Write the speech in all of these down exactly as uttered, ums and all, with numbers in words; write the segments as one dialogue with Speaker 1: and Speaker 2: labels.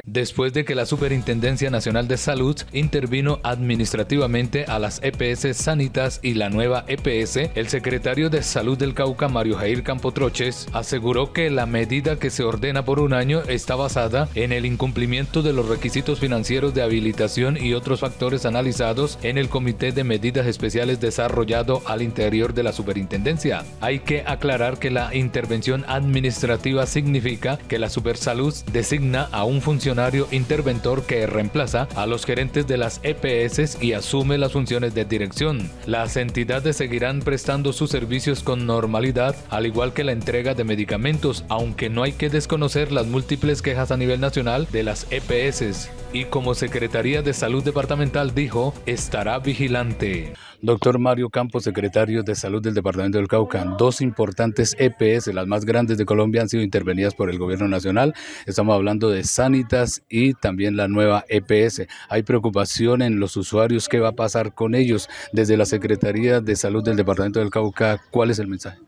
Speaker 1: después de que la Superintendencia Nacional de Salud intervino administrativamente a las E P S Sanitas y la nueva E P S, el secretario de Salud del Cauca, Mario Jair Campotroches, aseguró que la medida que se ordena por un año está basada en el incumplimiento de los requisitos financieros de habilitación y otros factores analizados en el Comité de Medidas Especiales desarrollado al interior de la Superintendencia. Hay que aclarar que la intervención administrativa significa que la Supersalud designa a un funcionario interventor que reemplaza a los gerentes de las E P S y asume las funciones de dirección. Las entidades seguirán prestando sus servicios con normalidad, al igual que la entrega de medicamentos, aunque no hay que desconocer las múltiples quejas a nivel nacional de las E P S. Y como Secretaría de Salud Departamental dijo, estará vigilante. Doctor Mario Campos, secretario de Salud del Departamento del Cauca, dos importantes E P S, las más grandes de Colombia, han sido intervenidas por el gobierno nacional. Estamos hablando de Sanitas y también la nueva E P S. Hay preocupación en los usuarios. ¿Qué va a pasar con ellos? Desde la Secretaría de Salud del Departamento del Cauca, ¿cuál es el mensaje?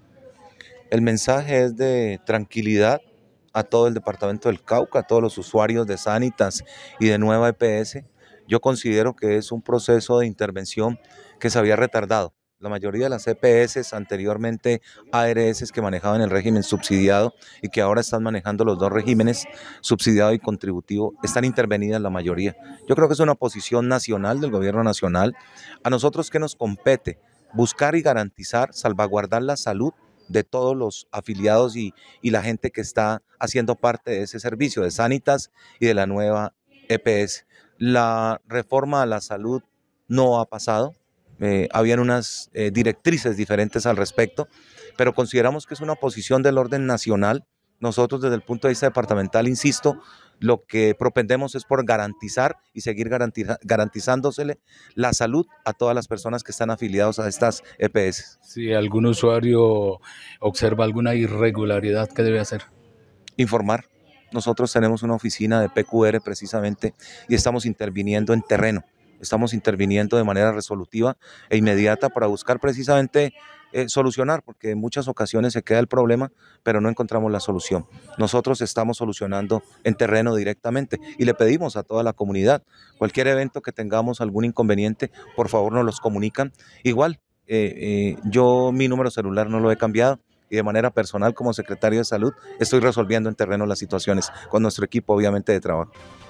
Speaker 2: El mensaje es de tranquilidad a todo el Departamento del Cauca, a todos los usuarios de Sanitas y de nueva E P S. Yo considero que es un proceso de intervención que se había retardado. La mayoría de las E P S, anteriormente A R S que manejaban el régimen subsidiado y que ahora están manejando los dos regímenes, subsidiado y contributivo, están intervenidas la mayoría. Yo creo que es una posición nacional del gobierno nacional. A nosotros, ¿qué nos compete? Buscar y garantizar, salvaguardar la salud de todos los afiliados y, y la gente que está haciendo parte de ese servicio, de Sanitas y de la nueva E P S. La reforma a la salud no ha pasado. Eh, habían unas eh, directrices diferentes al respecto, pero consideramos que es una posición del orden nacional. Nosotros desde el punto de vista departamental, insisto, lo que propendemos es por garantizar y seguir garantiza, garantizándosele la salud a todas las personas que están afiliados a estas E P S.
Speaker 1: Si algún usuario observa alguna irregularidad, ¿qué debe hacer?
Speaker 2: Informar. Nosotros tenemos una oficina de P Q R precisamente y estamos interviniendo en terreno. Estamos interviniendo de manera resolutiva e inmediata para buscar precisamente eh, solucionar, porque en muchas ocasiones se queda el problema, pero no encontramos la solución. Nosotros estamos solucionando en terreno directamente y le pedimos a toda la comunidad, cualquier evento que tengamos algún inconveniente, por favor nos los comunican. Igual, eh, eh, yo mi número celular no lo he cambiado y de manera personal como secretario de Salud estoy resolviendo en terreno las situaciones con nuestro equipo obviamente de trabajo.